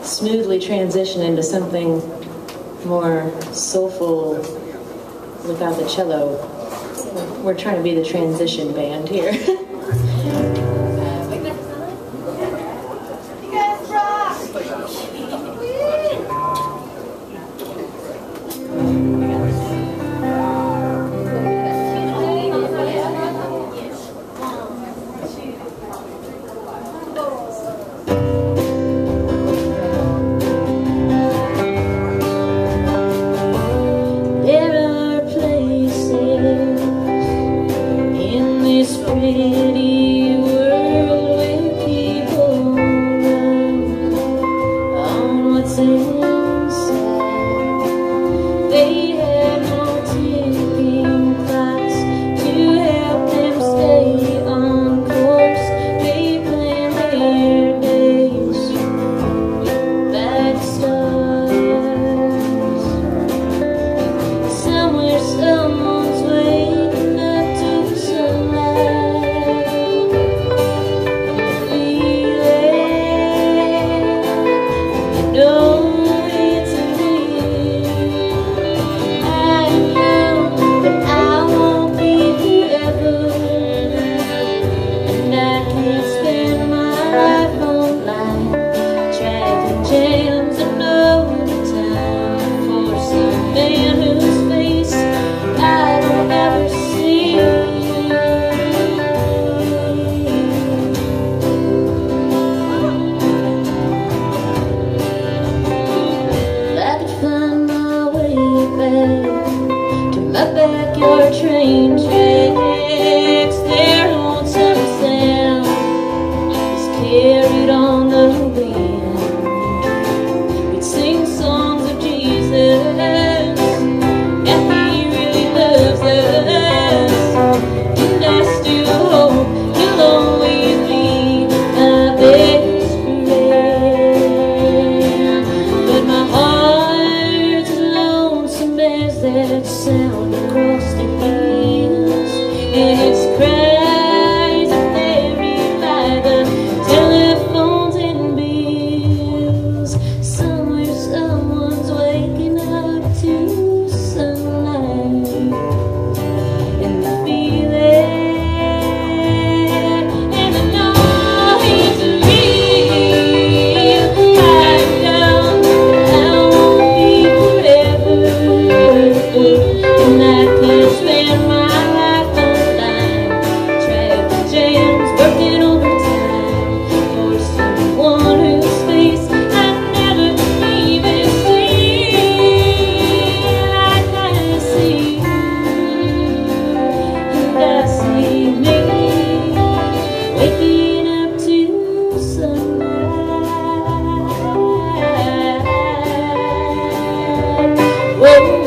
smoothly transition into something more soulful without the cello. We're trying to be the transition band here. You guys rock! Pretty world where people run on what's inside. They have no ticking clocks to help them stay on course. They plan their days by the stars. Somewhere someone's waking up to sunlight. My backyard train tracks, their lonesome sound is carried on the wind. We'd sing songs of Jesus, and He really loves us, and I still hope He'll always be my best friend. But my heart's as lonesome as that sound across the hills, and its cries are buried by the telephones and bills. Somewhere someone's waking up to sunlight and the feeling, and I know it's real. I know I won't be forever. And I can't spend my life online, traffic jams, working overtime for someone whose face I never even see. Like I see you, and I see me waking up to sunlight. Whoa.